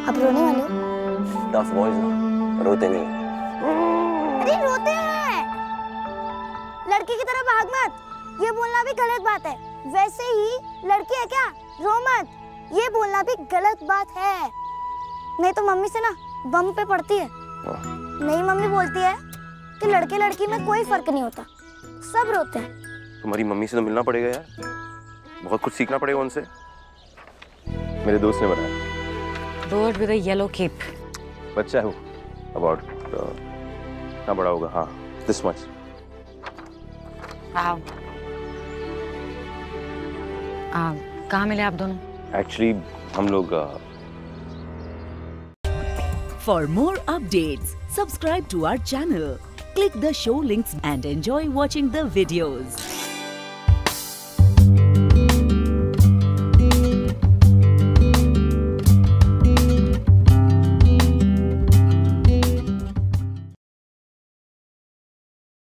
अब रोने वाले हो? टफ बॉयज ना रोते नहीं। अरे रोते हैं। लड़की की तरह भाग मत, ये बोलना भी गलत बात है। वैसे ही लड़की है क्या, रो मत, ये बोलना भी गलत बात है। नहीं तो मम्मी से ना बम पे पड़ती है। नहीं, मम्मी बोलती है कि लड़के लड़की में कोई फर्क नहीं होता, सब रोते हैं। तुम्हारी मम्मी से तो मिलना पड़ेगा यार, बहुत कुछ सीखना पड़ेगा उनसे। मेरे दोस्त ने बताया। Bird with a yellow cape. बच्चा है वो, अबाउट कितना बड़ा होगा, हाँ दिस मच। Wow. कहाँ मिले आप दोनों? एक्चुअली हम लोग For more updates, subscribe to our channel, click the show links and enjoy watching the videos.